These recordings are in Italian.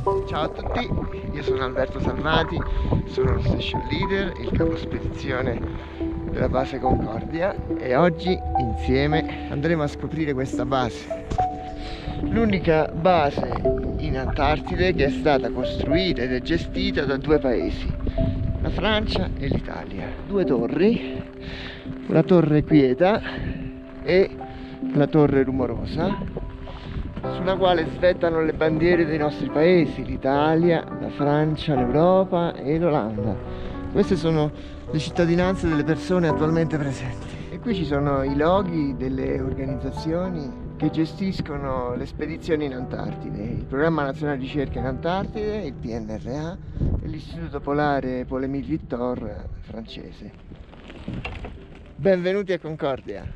Ciao a tutti, io sono Alberto Salvati, sono lo station leader, il capo spedizione della base Concordia e oggi insieme andremo a scoprire questa base. L'unica base in Antartide che è stata costruita ed è gestita da due paesi, la Francia e l'Italia. Due torri, la torre Quieta e la torre Rumorosa, sulla quale svettano le bandiere dei nostri paesi, l'Italia, la Francia, l'Europa e l'Olanda. Queste sono le cittadinanze delle persone attualmente presenti. E qui ci sono i loghi delle organizzazioni che gestiscono le spedizioni in Antartide, il Programma Nazionale di Ricerca in Antartide, il PNRA e l'Istituto Polare Paul-Émile-Victor francese. Benvenuti a Concordia!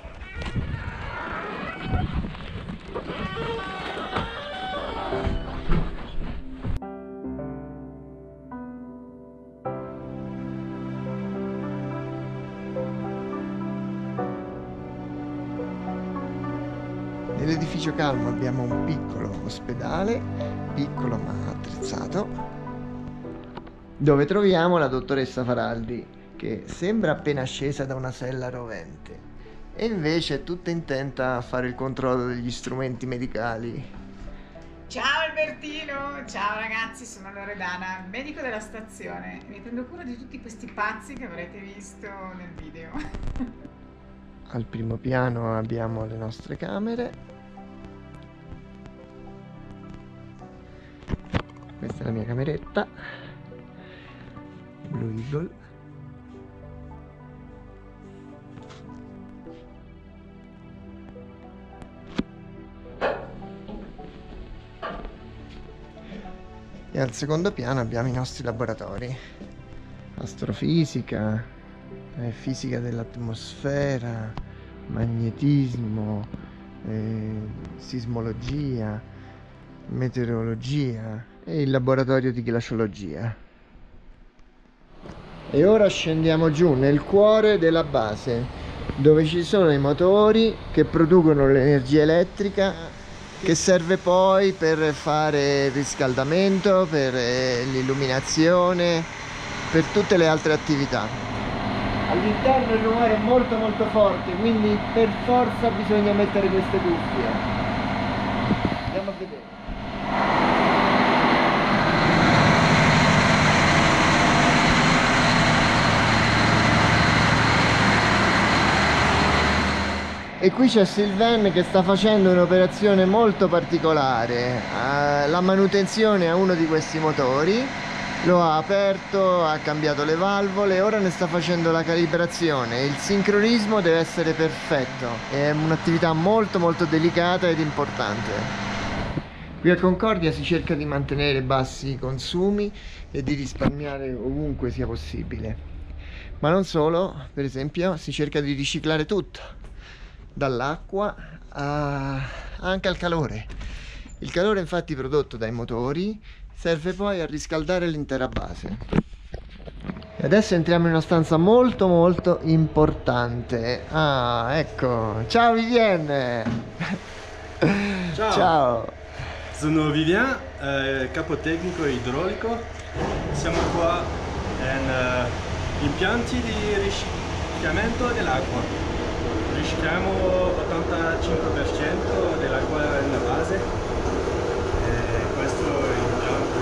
Nell'edificio Calmo abbiamo un piccolo ospedale, piccolo ma attrezzato, dove troviamo la dottoressa Faraldi, che sembra appena scesa da una sella rovente e invece è tutta intenta a fare il controllo degli strumenti medicali. Ciao Albertino, ciao ragazzi, sono Loredana, medico della stazione. Mi prendo cura di tutti questi pazzi che avrete visto nel video. Al primo piano abbiamo le nostre camere. Questa è la mia cameretta, Blue Eagle. E al secondo piano abbiamo i nostri laboratori, astrofisica, fisica dell'atmosfera, magnetismo, sismologia, meteorologia e il laboratorio di glaciologia. E ora scendiamo giù nel cuore della base, dove ci sono i motori che producono l'energia elettrica che serve poi per fare il riscaldamento, per l'illuminazione, per tutte le altre attività. All'interno il rumore è molto forte, quindi per forza bisogna mettere queste cuffie. Andiamo a vedere. E qui c'è Sylvain che sta facendo un'operazione molto particolare, la manutenzione a uno di questi motori, lo ha aperto, ha cambiato le valvole e ora ne sta facendo la calibrazione. Il sincronismo deve essere perfetto, è un'attività molto delicata ed importante. Qui a Concordia si cerca di mantenere bassi i consumi e di risparmiare ovunque sia possibile, ma non solo, per esempio si cerca di riciclare tutto, dall'acqua anche al calore. Il calore infatti prodotto dai motori serve poi a riscaldare l'intera base. E adesso entriamo in una stanza molto importante. Ah, ecco, ciao Vivienne. Ciao. Ciao. Sono Vivien, capo tecnico idraulico. Siamo qua in impianti di riciclamento dell'acqua. Ricicliamo l'85% dell'acqua nella base e questo è l'impianto.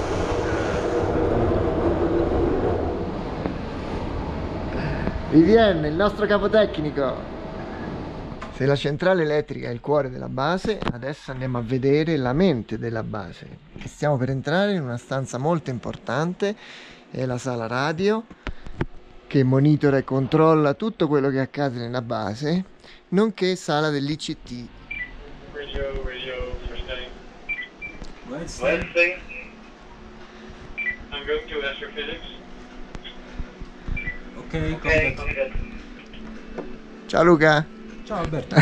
Vivienne, il nostro capo tecnico. Se la centrale elettrica è il cuore della base, adesso andiamo a vedere la mente della base. Stiamo per entrare in una stanza molto importante, è la sala radio, che monitora e controlla tutto quello che accade nella base, nonché sala dell'ICT. Radio, first name. Wednesday. I'm going to astrophysics. Ok, Ciao Luca. Ciao Alberto.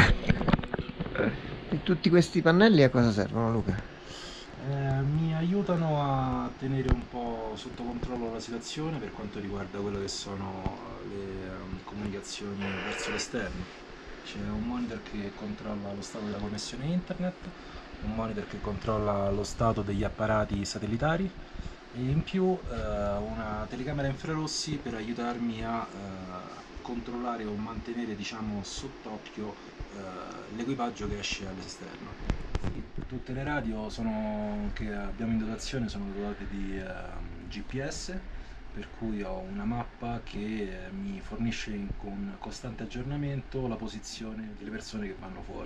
E tutti questi pannelli a cosa servono, Luca? Mi aiutano a tenere un po' sotto controllo la situazione per quanto riguarda quello che sono le comunicazioni verso l'esterno. C'è un monitor che controlla lo stato della connessione internet, un monitor che controlla lo stato degli apparati satellitari e in più una telecamera infrarossi per aiutarmi a controllare o mantenere, diciamo, sott'occhio l'equipaggio che esce all'esterno. Tutte le radio che abbiamo in dotazione sono dotate di GPS, per cui ho una mappa che mi fornisce con costante aggiornamento la posizione delle persone che vanno fuori.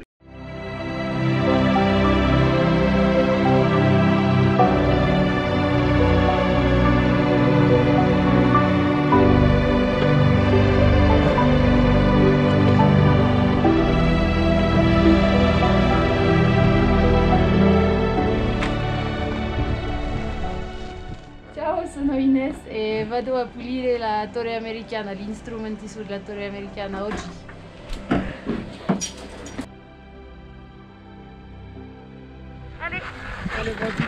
Sono Ines e vado a pulire la torre americana, gli strumenti sulla torre americana oggi. Allez, vas-y.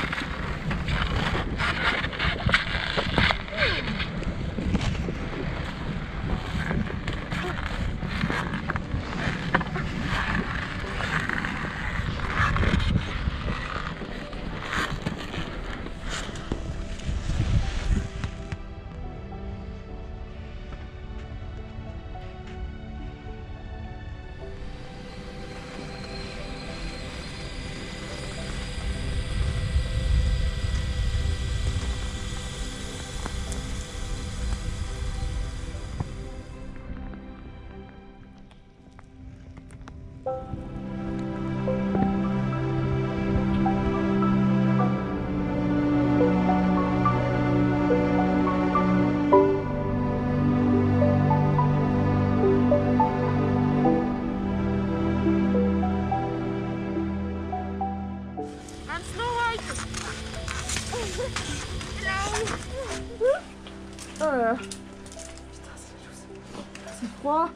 Oh, putain, c'est froid.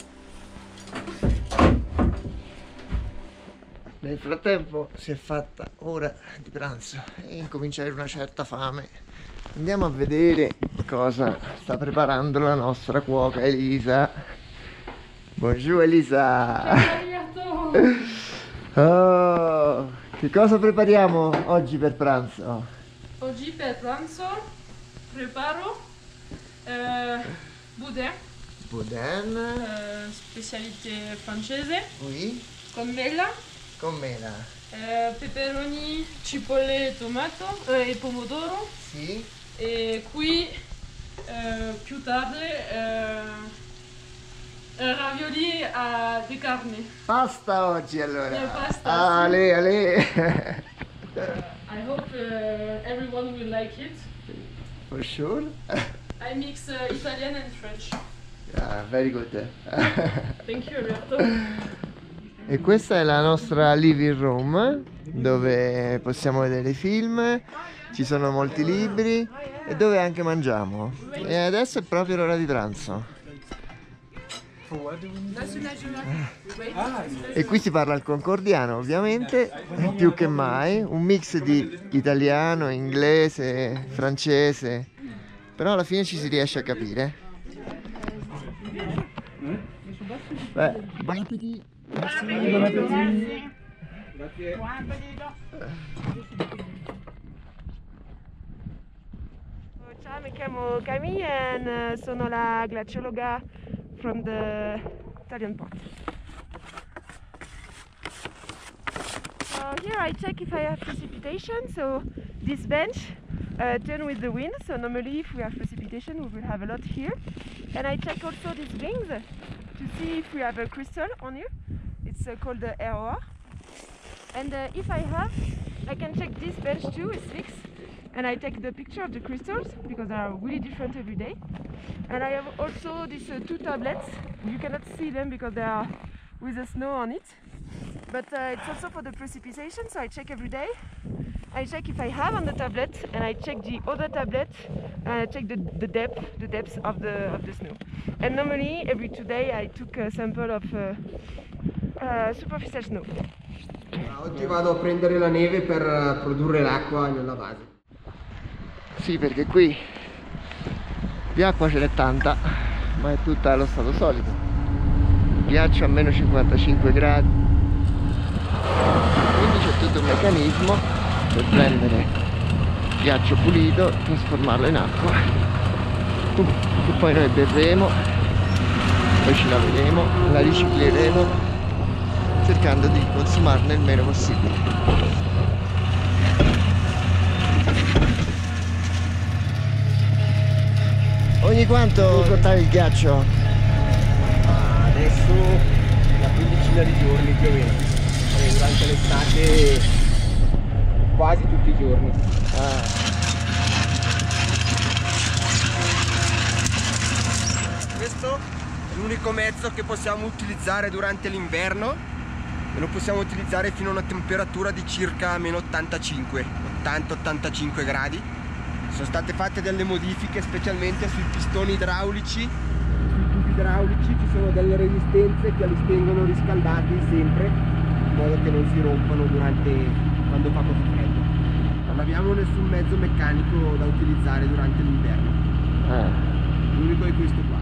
Nel frattempo si è fatta ora di pranzo e incomincia a avere una certa fame. Andiamo a vedere cosa sta preparando la nostra cuoca Elisa. Buongiorno Elisa! Oh, che cosa prepariamo oggi per pranzo? Oggi per pranzo preparo boudin, specialité francese, Oui, con mela, con mela. peperoni, cipolle, tomato e pomodoro. Sì. E qui più tardi ravioli di carne. Pasta oggi allora. Pasta, Ale, sì. ale. I hope everyone will like it. For sure. I mix Italian and French. Yeah, very good. Thank you, Alberto. E questa è la nostra living room dove possiamo vedere film, ci sono molti libri e dove anche mangiamo. E adesso è proprio l'ora di pranzo. E qui si parla il concordiano, ovviamente, più che mai, un mix di italiano, inglese, francese, però alla fine ci si riesce a capire. Beh, buon appetito! Buon appetito! Ciao, mi chiamo Camille e sono la glaciologa from the Italian part. So here I check if I have precipitation. So this bench turn with the wind. So normally if we have precipitation we will have a lot here. And I check also these rings to see if we have a crystal on here. It's called the ROR. And if I have, I can check this bench too, it's fixed. And I take the picture of the crystals because they are really different every day. And I have also these two tablets. You cannot see them because they are with the snow on it. But it's also for the precipitation, so I check every day. I check if I have on the tablet, and I check the other tablet, and I check the depth of the snow. And normally every 2 days I took a sample of superficial snow. Oggi vado a prendere la neve per produrre l'acqua nella base. Sì, perché qui di acqua ce n'è tanta, ma è tutta allo stato solido. Ghiaccio a meno 55 gradi, quindi c'è tutto un meccanismo per prendere ghiaccio pulito, trasformarlo in acqua che poi noi berremo, poi ci laveremo, la ricicleremo cercando di consumarne il meno possibile. Ogni quanto portare il ghiaccio? Adesso una quindicina di giorni più o meno. Durante l'estate quasi tutti i giorni. Questo è l'unico mezzo che possiamo utilizzare durante l'inverno e lo possiamo utilizzare fino a una temperatura di circa meno 80-85 gradi. Sono state fatte delle modifiche specialmente sui pistoni idraulici. Sui tubi idraulici ci sono delle resistenze che li tengono riscaldati sempre in modo che non si rompano quando fa così freddo. Non abbiamo nessun mezzo meccanico da utilizzare durante l'inverno. L'unico è questo qua.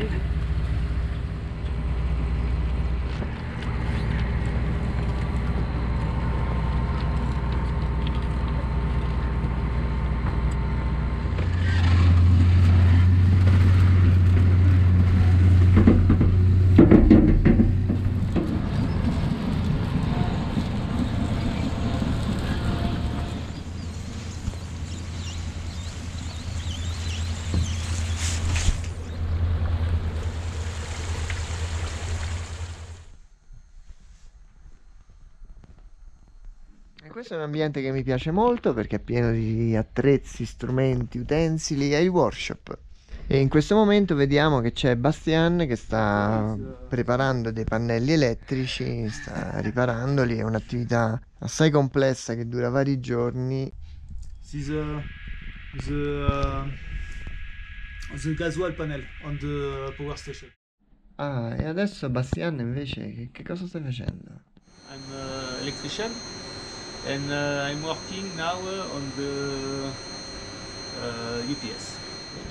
Questo è un ambiente che mi piace molto perché è pieno di attrezzi, strumenti, utensili, è il workshop. E in questo momento vediamo che c'è Bastian che sta preparando dei pannelli elettrici, sta riparandoli, è un'attività assai complessa che dura vari giorni. The gasoil panel on the power station. Ah, e adesso Bastian invece che cosa stai facendo? I'm an electrician and I'm working now on the UPS.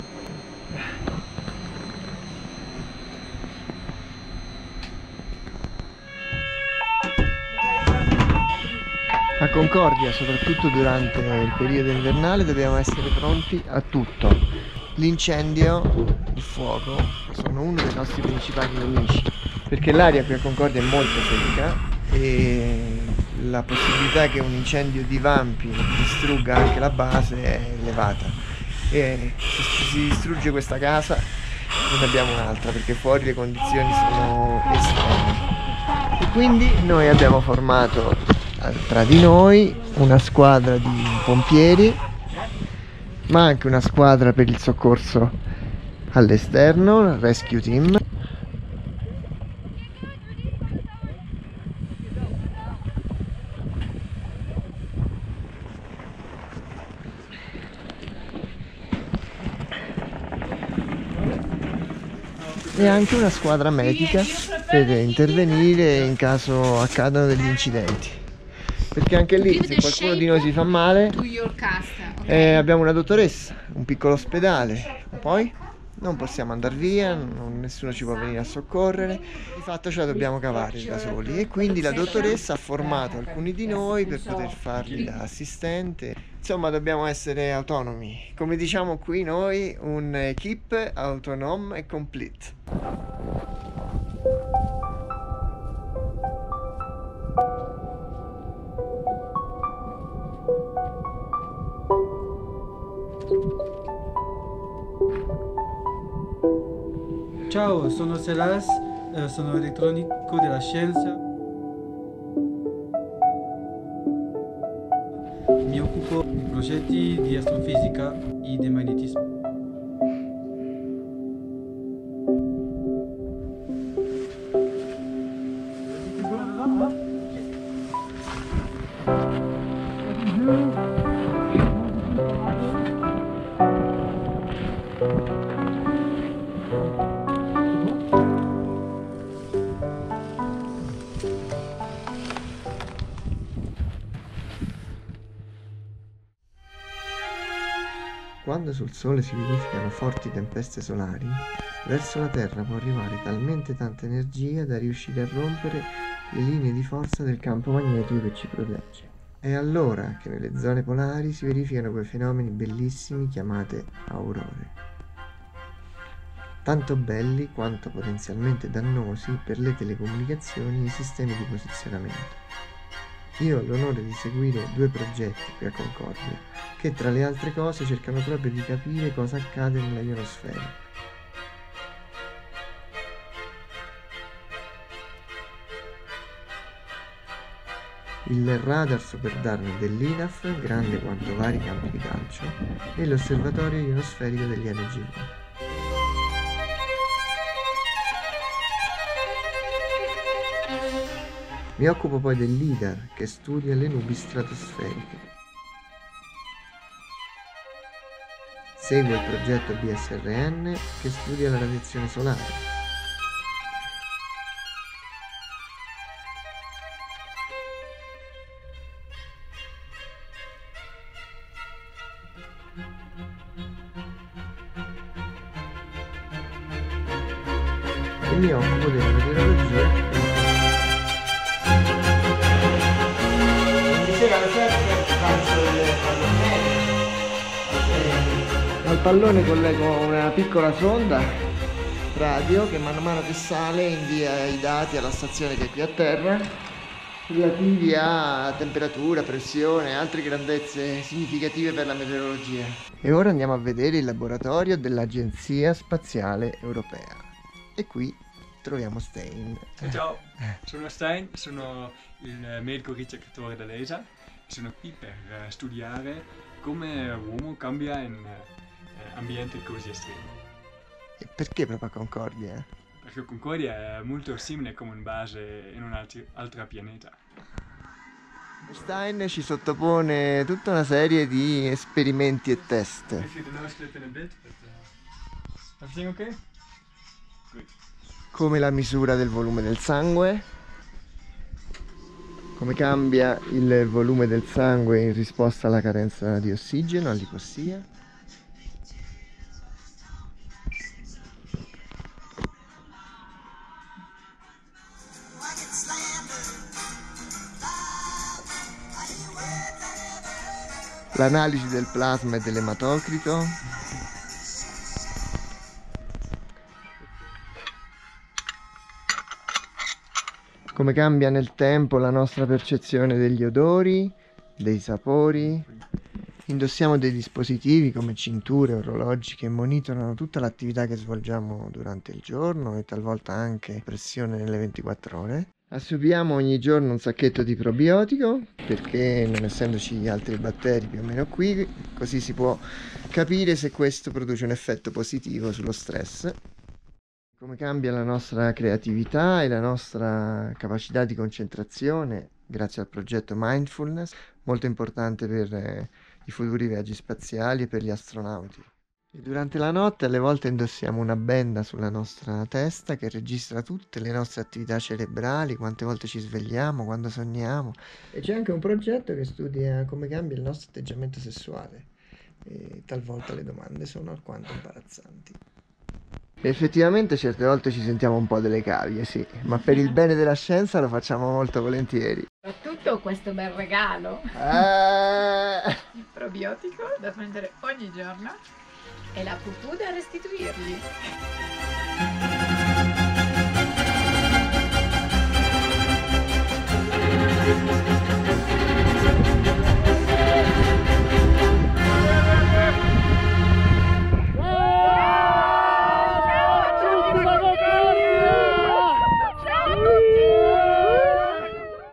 A Concordia, soprattutto durante il periodo invernale, dobbiamo essere pronti a tutto. L'incendio, il fuoco, sono uno dei nostri principali nemici, perché l'aria qui a Concordia è molto secca e la possibilità che un incendio divampi e distrugga anche la base è elevata. E se si distrugge questa casa ne abbiamo un'altra, perché fuori le condizioni sono estreme. E quindi noi abbiamo formato tra di noi una squadra di pompieri, ma anche una squadra per il soccorso all'esterno, il rescue team. E anche una squadra medica per intervenire in caso accadano degli incidenti, perché anche lì se qualcuno di noi si fa male abbiamo una dottoressa, un piccolo ospedale, poi non possiamo andare via, nessuno ci può venire a soccorrere, di fatto ce la dobbiamo cavare da soli, e quindi la dottoressa ha formato alcuni di noi per poter farli da assistente. Insomma, dobbiamo essere autonomi, come diciamo qui noi, un equipe autonome e complete. Ciao, sono Selas, sono elettronico della scienza. Mi occupo di progetti di astrofisica e di magnetismo. Quando sul Sole si verificano forti tempeste solari, verso la Terra può arrivare talmente tanta energia da riuscire a rompere le linee di forza del campo magnetico che ci protegge. È allora che nelle zone polari si verificano quei fenomeni bellissimi chiamate aurore. Tanto belli quanto potenzialmente dannosi per le telecomunicazioni e i sistemi di posizionamento. Io ho l'onore di seguire 2 progetti qui a Concordia, che tra le altre cose cercano proprio di capire cosa accade nella ionosfera. Il radar Super Darn dell'INAF, grande quanto vari campi di calcio, e l'osservatorio ionosferico degli NGV. Mi occupo poi del LIDAR, che studia le nubi stratosferiche. Seguo il progetto BSRN, che studia la radiazione solare. E mi occupo della meteorologia. Al pallone collego una piccola sonda radio che man mano che sale invia i dati alla stazione che è qui a terra relativi a temperatura, pressione e altre grandezze significative per la meteorologia. E ora andiamo a vedere il laboratorio dell'Agenzia Spaziale Europea. E qui troviamo Stein. Ciao, sono Stein, sono il medico ricercatore dell'ESA. Sono qui per studiare come l'uomo cambia in ambienti così estremi. E perché proprio a Concordia? Perché Concordia è molto simile come in base in un altro pianeta. Stein ci sottopone tutta una serie di esperimenti e test. Everything okay? Good. Come la misura del volume del sangue, come cambia il volume del sangue in risposta alla carenza di ossigeno, all'ipossia. L'analisi del plasma e dell'ematocrito. Come cambia nel tempo la nostra percezione degli odori, dei sapori. Indossiamo dei dispositivi come cinture, orologi che monitorano tutta l'attività che svolgiamo durante il giorno e talvolta anche pressione nelle 24 ore. Assumiamo ogni giorno un sacchetto di probiotico perché non essendoci altri batteri più o meno qui, così si può capire se questo produce un effetto positivo sullo stress. Come cambia la nostra creatività e la nostra capacità di concentrazione grazie al progetto Mindfulness, molto importante per i futuri viaggi spaziali e per gli astronauti. E durante la notte alle volte indossiamo una benda sulla nostra testa che registra tutte le nostre attività cerebrali, quante volte ci svegliamo, quando sogniamo. E c'è anche un progetto che studia come cambia il nostro atteggiamento sessuale e talvolta le domande sono alquanto imbarazzanti. Effettivamente certe volte ci sentiamo un po' delle cavie, sì, ma per il bene della scienza lo facciamo molto volentieri. Soprattutto questo bel regalo. Il probiotico da prendere ogni giorno e la pupù da restituirgli.